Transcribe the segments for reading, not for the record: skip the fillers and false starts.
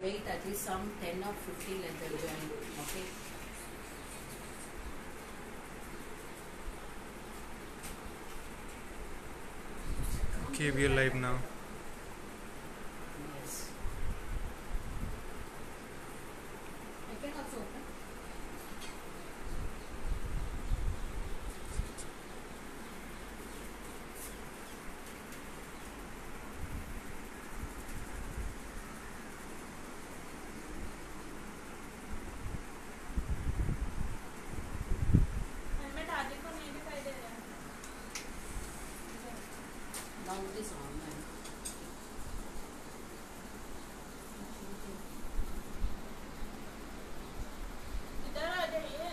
Wait at least some 10 or 15 let them join. Okay. Okay, we are live now. Yes. I can also open. Helmet आगे को नहीं दिखाई दे रहा है. Now it is online. इधर आ जाइए.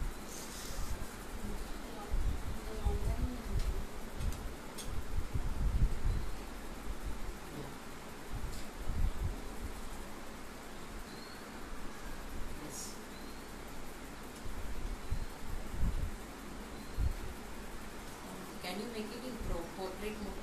Yes. Can you make it in portrait mode?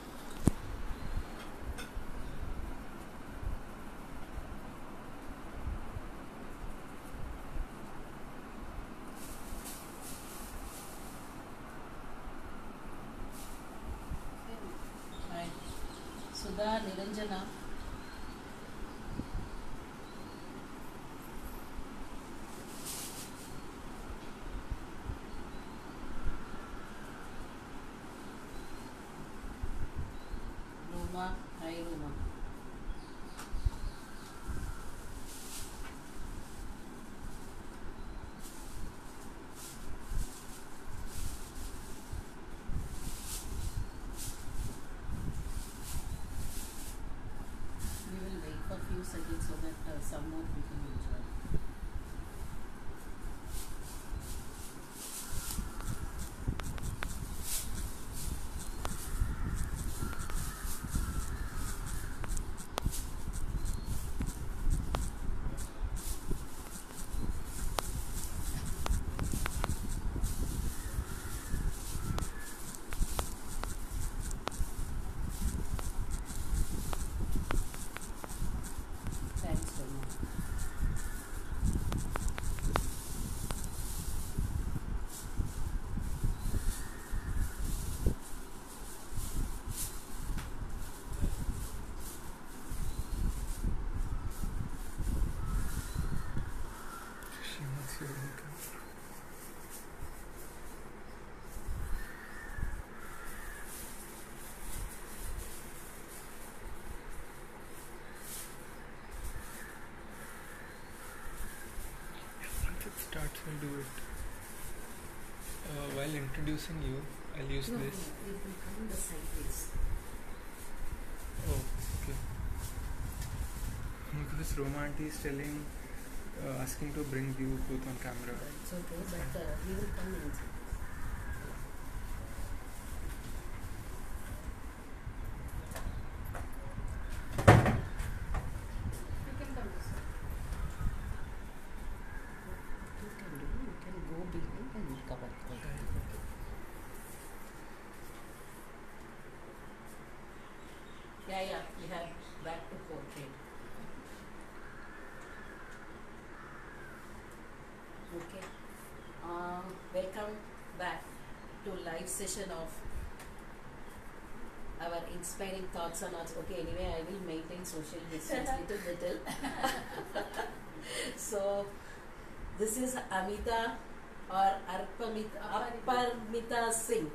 Hi. Sudha Niranjana. Ruma. Hi Ruma. We will wait for a few seconds so that some more people will join. Thanks, Ruma. Once it starts, we'll do it. While introducing you, I'll use No, this. no, it will come the sideways. Oh, okay. Because Roma auntie is telling, asking to bring you both on camera. It's okay, but we will come inside. You can come this way. You can go behind and cover. Okay. Yeah, we have back to portrait. Okay. Welcome back to live session of our inspiring thoughts on arts. Okay, anyway, I will maintain social distance little. So, this is Amita or Aparmita Singh.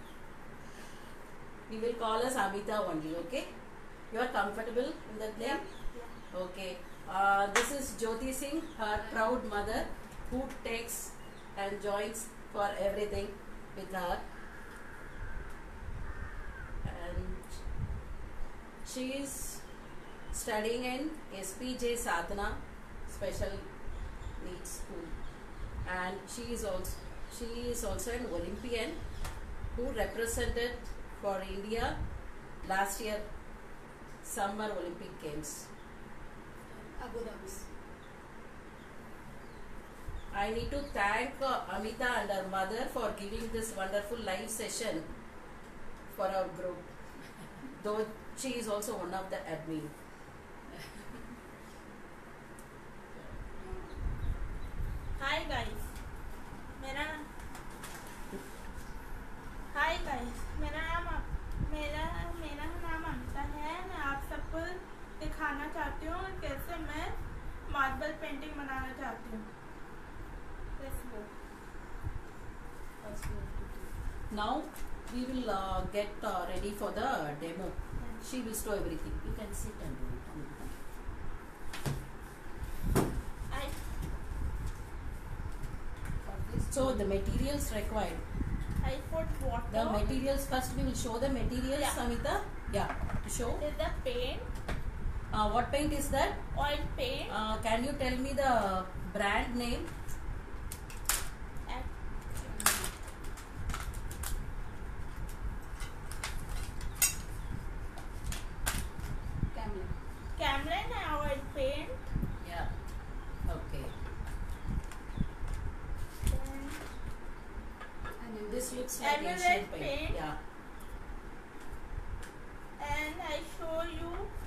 We will call us Amita only, okay? You are comfortable in that name? Yeah. Okay. This is Jyoti Singh, her proud mother, who takes and joins for everything with her. And she is studying in SPJ Sadhana Special Needs School. And she is also an Olympian who represented for India last year Summer Olympic Games. Abu Dhabi. I need to thank Amita and her mother for giving this wonderful live session for our group. Though she is also one of the admin. कैसे मैं marble painting बनाना चाहती हूँ. Let's go. Now we will get ready for the demo. She will show everything. You can sit and do it. So the materials required. I put water. The materials first. We will show the materials. Yeah. Samita. Yeah. Show. Is the paint, What paint is that? oil paint. Can you tell me the brand name? And Camlin oil paint. Yeah. Okay. Then This looks like Emerald Asian paint. paint. Yeah. and I show you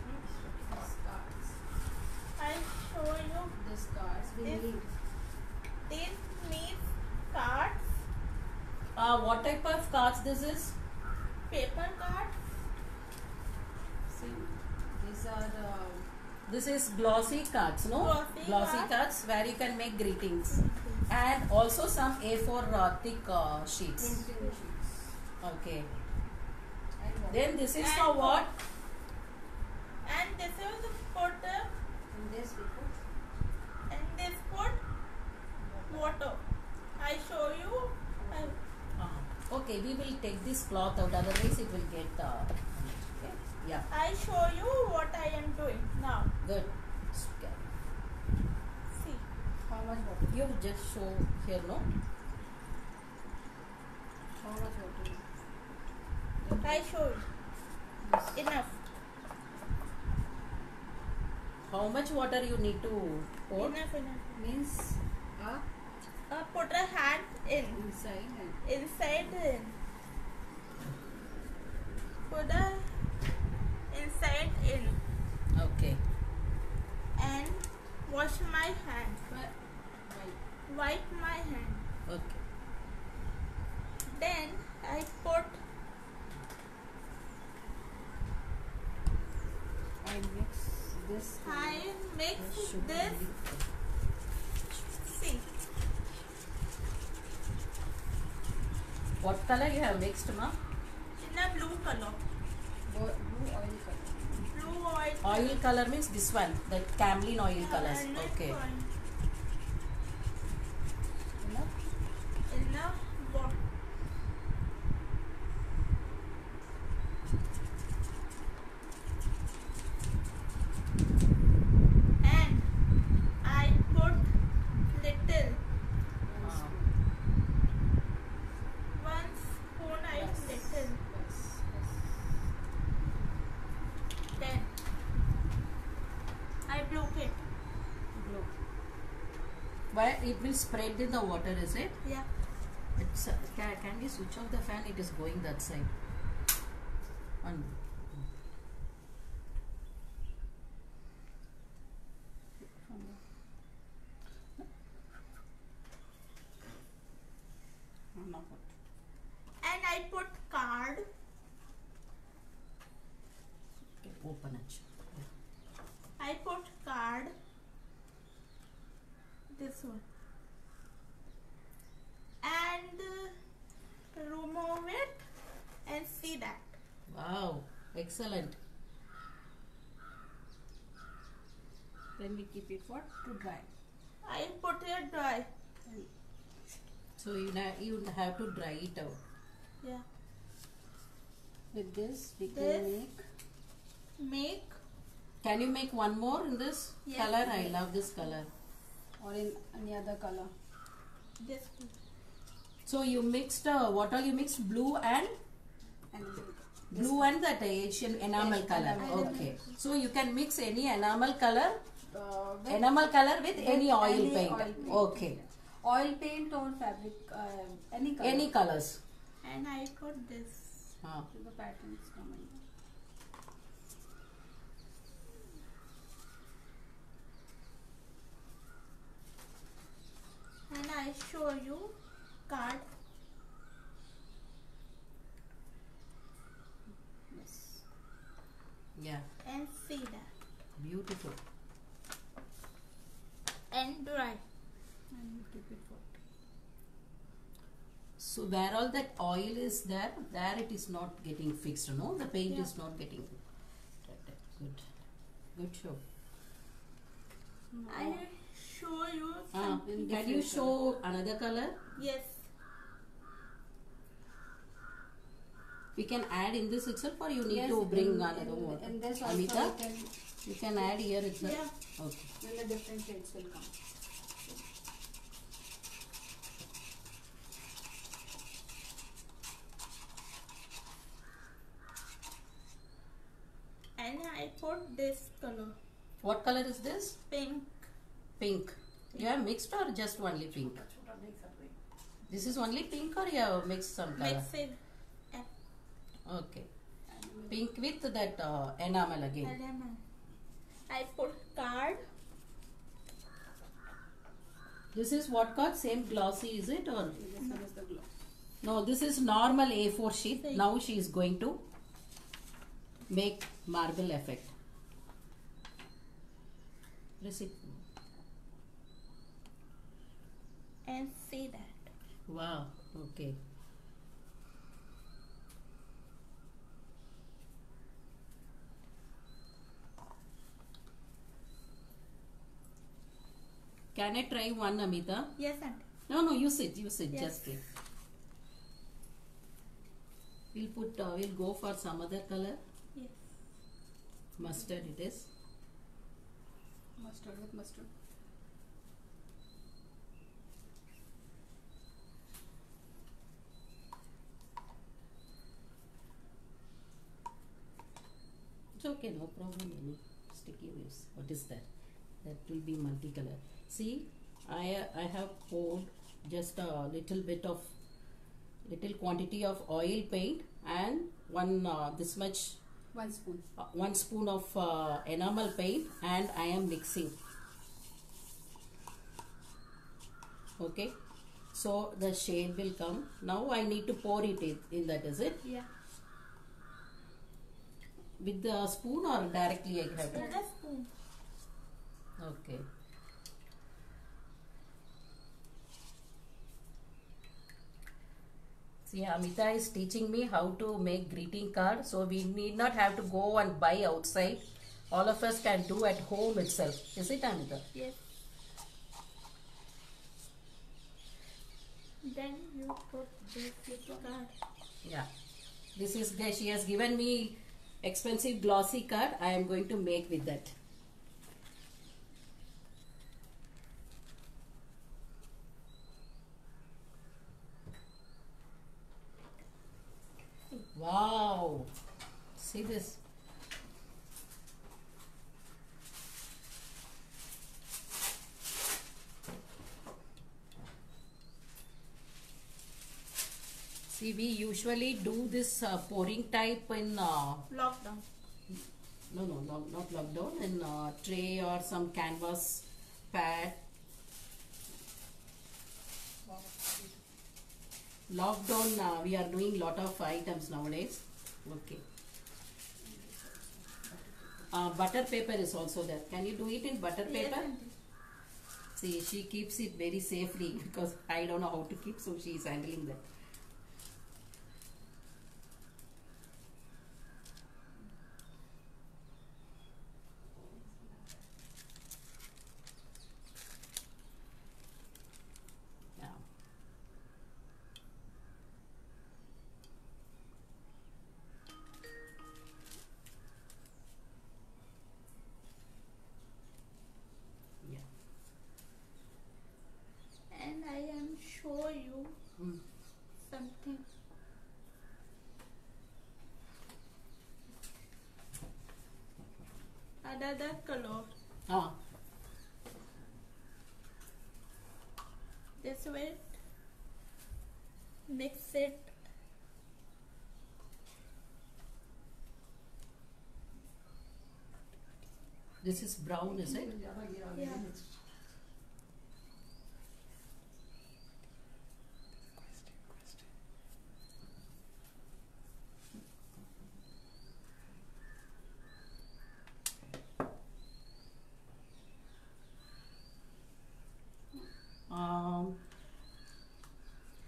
This cards we If- need. these needs cards, What type of cards this is? paper cards. See, these are This is glossy cards, no? Glossy cards. cards where you can make greetings. And also some A4 thick sheets. printing sheets. Okay. And what? Then this is And for what? And this is put In this we put and this put water. I show you. Okay, we will take this cloth out, otherwise it will get. Okay. Yeah. I show you what I am doing now. Good. See. how much water? You just show here, no? How much water? I show you. This. Enough. How much water you need to pour? Enough. Means Put a hand in. inside and Inside in. Put a inside in. Okay. And wash my hand. right. Wipe my hand. Okay. Then I put I mix this. I mix Should this. See. What color you have mixed, ma? In a blue color. Blue oil color. Blue oil. Oil color means this one, the Camlin oil colors. And next Okay. one. Enough. In a bo- and I put little one spoon. I little. Then I broke it. Blue. Why it will spread in the water, is it? Yeah. It's can we switch off the fan? It is going that side. On. From the now what? And I put card. Okay, open it. I put card. This one. And remove it and see that. Wow, excellent. Then we keep it what? To dry. I put it dry. So you have to dry it out. Yeah. With this we can This. make Make Can you make one more in this Yes. color? I love this color. or in any other color. this. So you mixed what all you mixed? Blue and And blue and that Asian enamel Yes, color. enamel. Okay. So you can mix any enamel color, with enamel color with any oil any paint. oil paint. Okay. Oil paint or fabric, any color. Any colors. And I put this. So the patterns coming. And I show you card. Yes. Yeah. And see that. Beautiful. keep it for. So where all that oil is there it is not getting fixed, no? The paint Yeah. is not getting. Good. Good show. I show you Ah, something. can you show another color? Yes. We can add in this itself, or you need Yes, to bring in- another in- one? in this also Amita, you you can add here itself. Yeah. Okay. then the different shades will come. And I put this color, What color is this? pink. Pink. You have mixed or just only pink? This is only pink, or you have mixed some color? Mix it. Okay. Pink with that enamel again. Element. I put card. This is what card? Same glossy, is it? Or This one is the gloss. no, this is normal A4 sheet. Same. Now she is going to make marble effect. Press it. And see that. Wow. Okay. Can I try one, Amita? Yes, auntie. No, use it, Yes. just it. We'll go for some other color. Yes. Mustard it is. Mustard with mustard. It's okay, no problem. Any sticky waves. What is that? That will be multicolor. See, I have poured just a little quantity of oil paint and this much 1 spoon. 1 spoon of enamel paint, and I am mixing. Okay, so the shade will come. Now I need to pour it in that, is it? Yeah. With the spoon or directly I have to? With a spoon. Okay. See, Amita is teaching me how to make greeting card, so we need not have to go and buy outside. All of us can do at home itself. Is it, Amita? Yes. Then you put this little card. Yeah. This is she has given me expensive glossy card. I am going to make with that. Wow. See this. See, we usually do this pouring type in Lockdown. no, not lockdown, in tray or some canvas pad. Lockdown, we are doing lot of items nowadays. Okay. Butter paper is also there. Can you do it in butter Yes, paper? auntie. See, she keeps it very safely because I don't know how to keep, so she is handling that. Yeah. Yeah. And I am show you Mm. something. Another color. Ah. This way. Mix it. This is brown, is it? Yeah.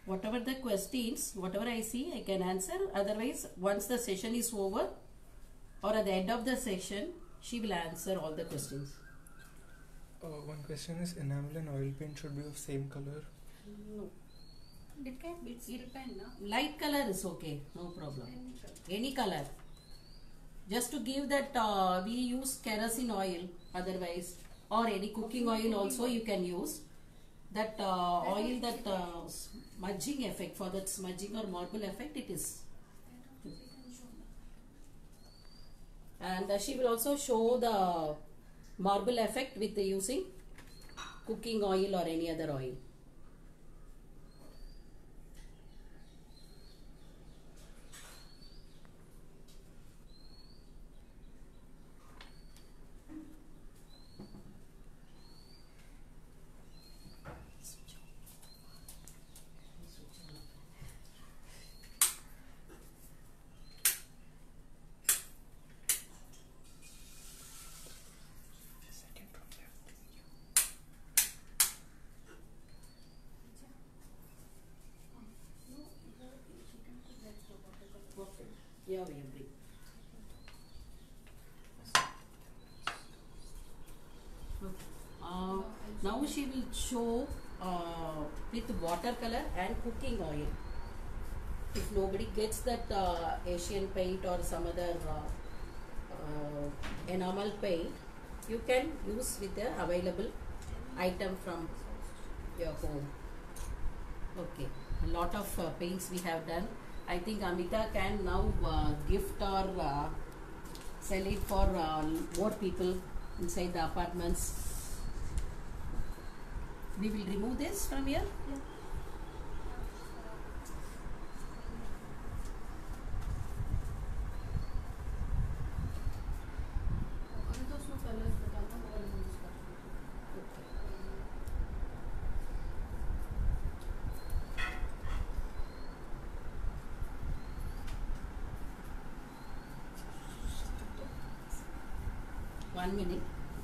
whatever the questions, whatever I see, I can answer. Otherwise, once the session is over or at the end of the session, she will answer all the questions. One question is, enamel and oil paint should be of same color. No. It can be depend, no? Light color is okay, no problem. Any color. Just to give that, we use kerosene oil otherwise, or any cooking oil also you can use. That oil, that smudging effect, for that smudging or marble effect it is. And she will also show the marble effect with the using cooking oil or any other oil. Second from left. Yeah, we agree. Now she will show with watercolor and cooking oil. If nobody gets that Asian paint or some other enamel paint, you can use with the available item from your home. Okay, a lot of paints we have done. I think Amita can now gift or sell it for more people inside the apartments. We will remove this from here. Yeah. One minute.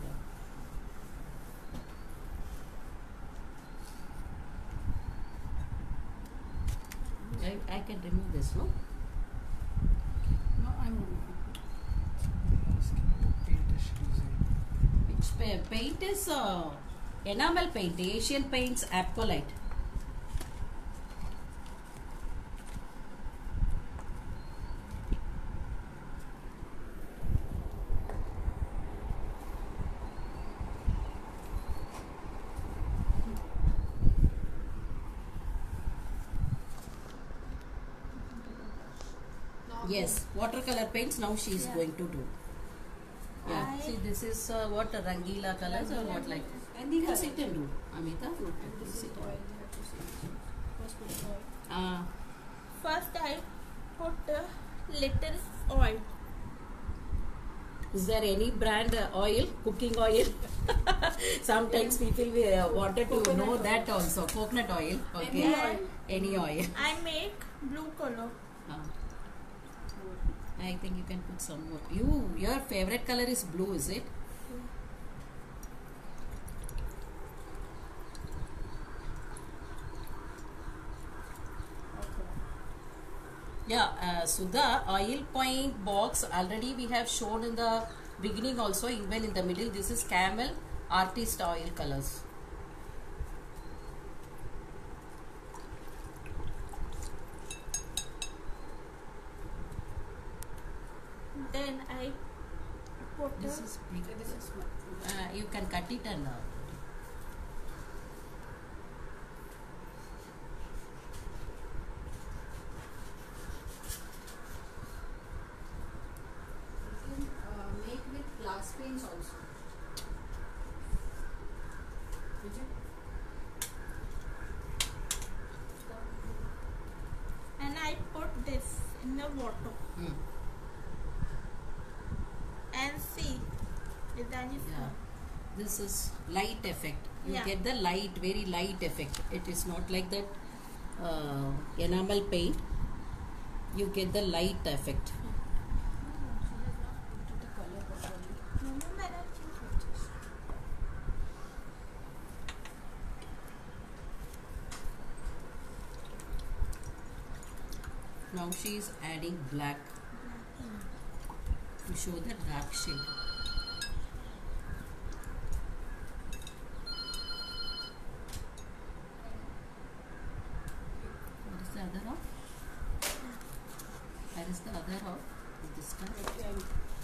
I can remove this, no? No, I'm removing. Asking what paint is she using? Which paint is enamel paint, Asian Paints Apcolite. Yes, watercolor paints now she is Yeah. going to do. Yeah, I- see this is what Rangila colors or what like. Any You can color. sit and do, Amita. This is Sit oil. and You have to see. First put the oil. First I put a little oil. Is there any brand oil, cooking oil? Sometimes people wanted to Coconut know oil. that also. Coconut oil. Okay. Any oil. Any oil. I make blue color. Ah. I think you can put some more. Your favorite color is blue, is it? Yeah, Sudha, oil point box already we have shown in the beginning also, even in the middle. This is Camel Artist Oil colors. Then I put This a is big. Okay, this is my. You can cut it and you can make with glass paints also. Did you? and I put this in the water Hmm. and see if that is Yeah. This is light effect. You Yeah. get the light, very light effect. It is not like that enamel paint. You get the light effect. She has not put the color properly. No, मैंने अच्छी सोची। Now she is adding black to show the dark shade. What is the other of? Where is the other of this color?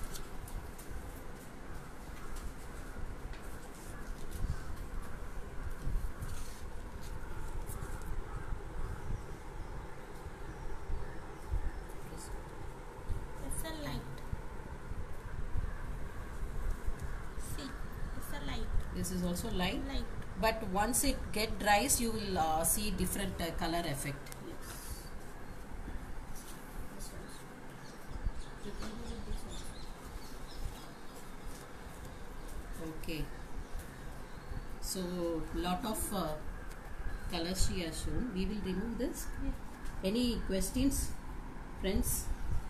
It's a light. See, it's a light. This is also light, Light. but once it get dries, you will see different color effect. Okay. So lot of colors she has shown. We will remove this. Any questions, friends?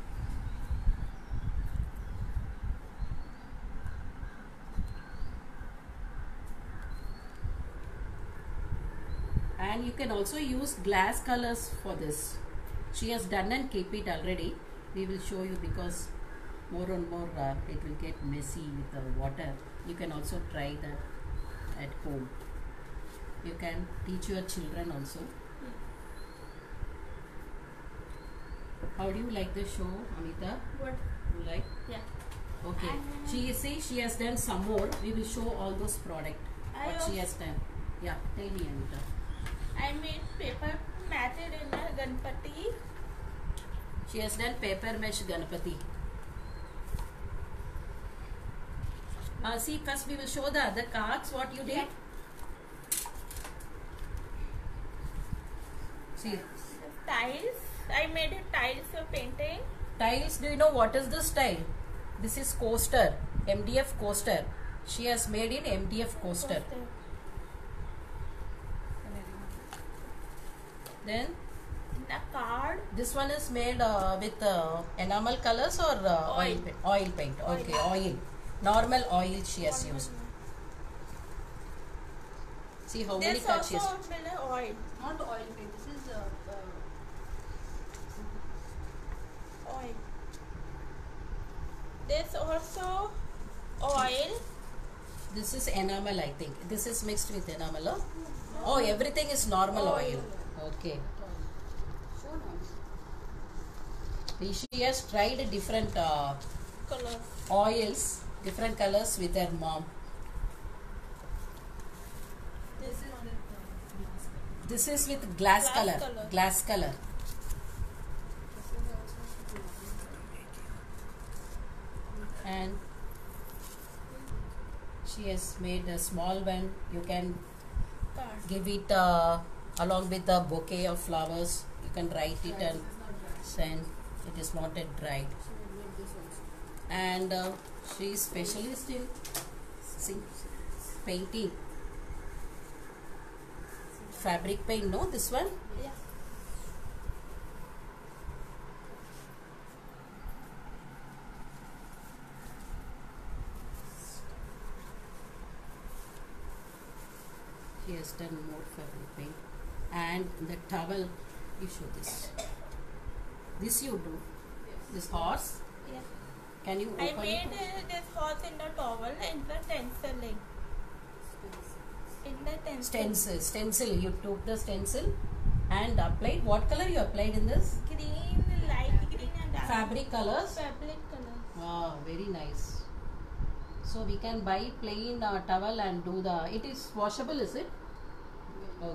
And you can also use glass colors for this. She has done and keep it already. We will show you because more and more it will get messy with the water. You can also try that at home. You can teach your children also. How do you like the show, Amita? What? You like? Yeah. Okay. She say she has done some more. We will show all those product. What she has done. Yeah. Tell me, Amita. I made paper matted in a Ganpati. She has done paper mesh Ganpati. See, first we will show the other cards. What you did? Yeah. See, Tiles. I made a tiles of painting. tiles. Do you know what is this tile? This is coaster. MDF coaster. She has made in MDF coaster. Then The card. this one is made with enamel colors or Oil. oil paint. Okay, oil. Normal oil she has used. See how many This cards she has. also made a oil. Not oil paint. This is Oil. There's also oil. This is enamel, I think. This is mixed with enamel. Huh? Oh, everything is normal oil. Okay. so nice. She has tried different Color. oils, different colors with her mom. This is with glass color. Glass color. And she has made a small one. You can Card. give it along with the bouquet of flowers. You can write it and send. It is not yet dried. And she is specialist in painting. Fabric paint, no? This one? Yeah. She has done more fabric paint. And the towel, you show this. This you do. This horse. Yeah. Can you I open made it? this horse in the towel and the stenciling. In the stencil. Stencil. You took the stencil and applied. What color you applied in this? Green, light green and dark. Fabric colors. Fabric color. Wow, very nice. So we can buy plain towel and do the. It is washable, is it? Oh.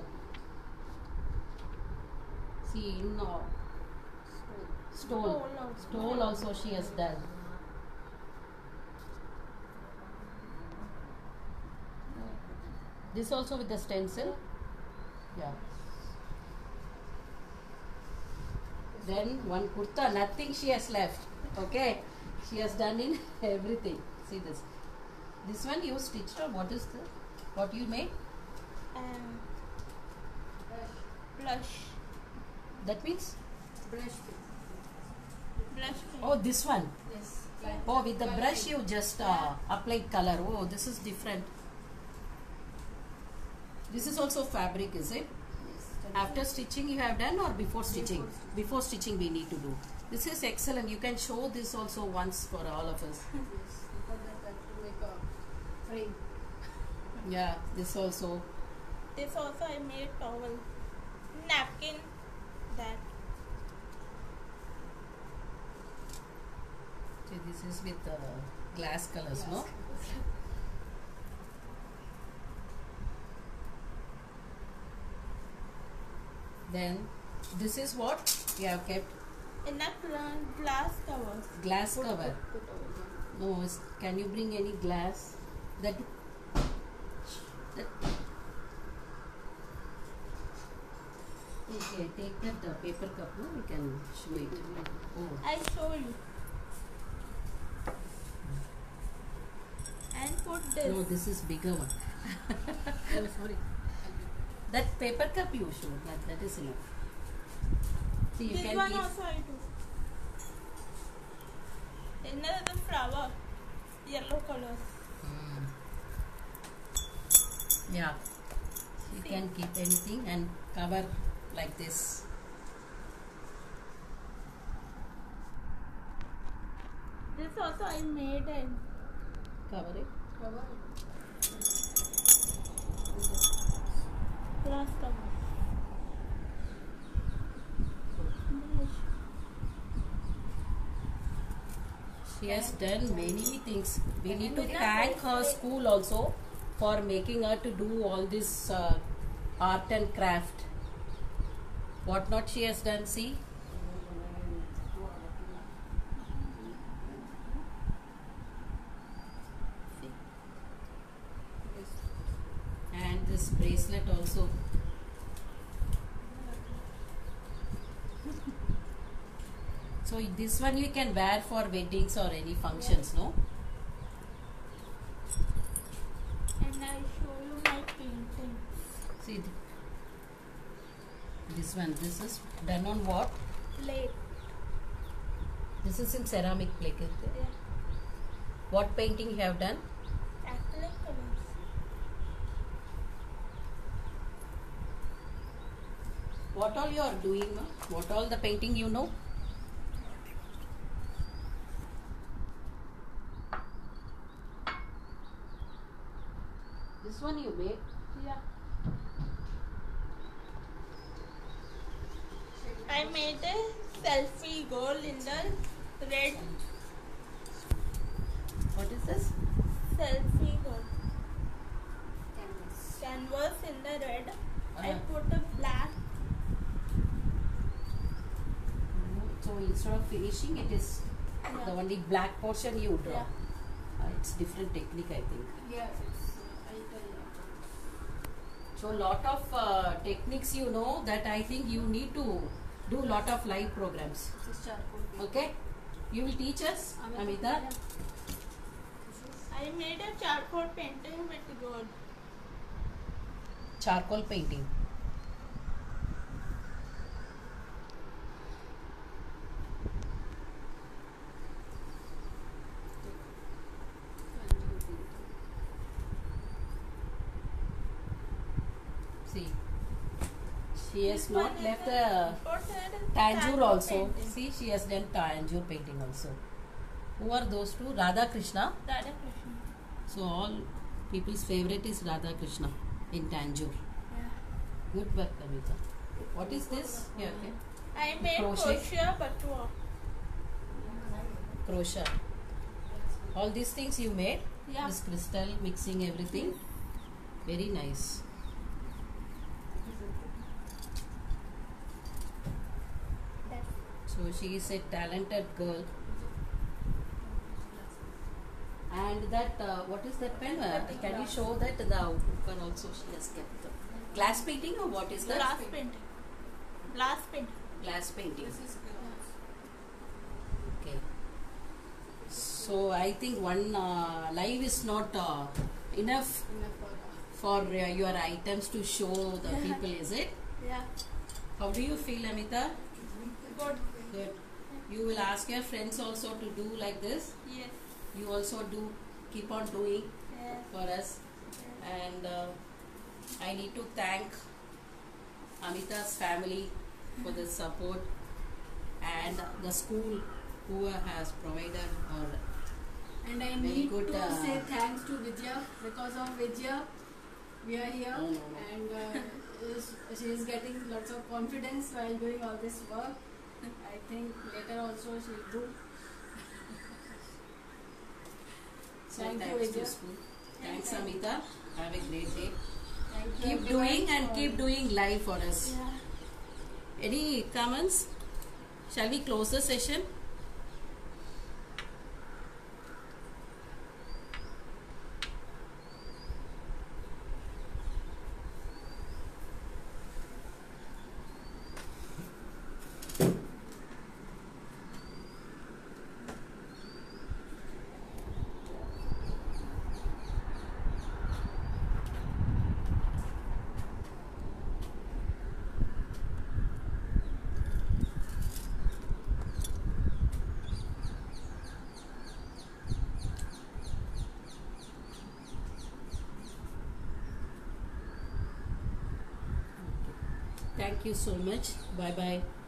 See, in stole also she has done. This also with the stencil. Yeah. Then one kurta, nothing she has left. Okay. She has done in everything. See this. This one you stitched or what is the what you made? Blush. That means Brush. Blush paint. oh this one. Yes. Oh with the brush you just applied color. Oh this is different. This is also fabric, is it? Yes. After stitching you have done or before stitching? Before stitching we need to do. This is excellent. You can show this also once for all of us. Because that to make a frame. Yeah, this also. This also I made towel, napkin, that. See, this is with glass colors, no? Then this is what you have kept. In a glass cover. Glass cover. Put over. No, can you bring any glass? That okay, take that paper cup, no? We can show it. Oh, I show you. And put this. no, this is bigger one. Oh, sorry. That paper cup you show, that is enough. See, you This can one keep. also I do. Another flower, yellow color. Mm. Yeah, you can keep anything and cover like this. This also I made and Cover it. Cover. glass cover. She has done many things. We need to thank her school also for making her to do all this art and craft. What not she has done, see? And this bracelet also. So this one you can wear for weddings or any functions, no? And I show you my painting. See this one. This is done on what? Plate. This is in ceramic plate. Yeah. What painting you have done? Acrylic colors. What all you are doing? No? What all the painting you know? This one you made. Yeah. I made a selfie goal in the red What is this? selfie goal. Canvas in the red. I put a black. So instead of finishing, it is the Yeah. only black portion you draw. Yeah. It's different technique, I think. Yeah, it's Italian. So lot of techniques you know that I think you need to do lot of live programs. This is charcoal paint. Okay? You will teach us, Amita? I made a charcoal painting with gold. Charcoal painting. See, she has not left the Tanjore also. See, she has done Tanjore painting also. Who are those two? Radha Krishna. Radha Krishna. So all people's favorite is Radha Krishna in Tanjore. Yeah. Good work, Amita. What is this? Yeah, okay. I made Crochet. crochet batua. Crochet. All these things you made? Yeah. This crystal, mixing everything. Very nice. So she is a talented girl. And that, what is that pen? Can you show that? The one also she has kept. Glass painting or what is that? Glass painting. Glass painting. Glass painting. This is glass. Okay. So I think one live is not enough Enough for for your items to show the people, is it? Yeah. How do you feel, Amita? Good. Good. You will ask your friends also to do like this. Yes. You also do keep on doing Yes. for us. And I need to thank Amita's family for the support, and the school who has provided or And I very need good, to say thanks to Vidya. Because of Vidya, we are here, No. and she is getting lots of confidence while doing all this work. I think later also she will do. so Thank you, thanks to Vidya. school. Thanks, Amita. Have a great day. Thank you Keep everyone doing and for- keep doing live for us. Yeah. Any comments? Shall we close the session? Thank you so much. Bye bye.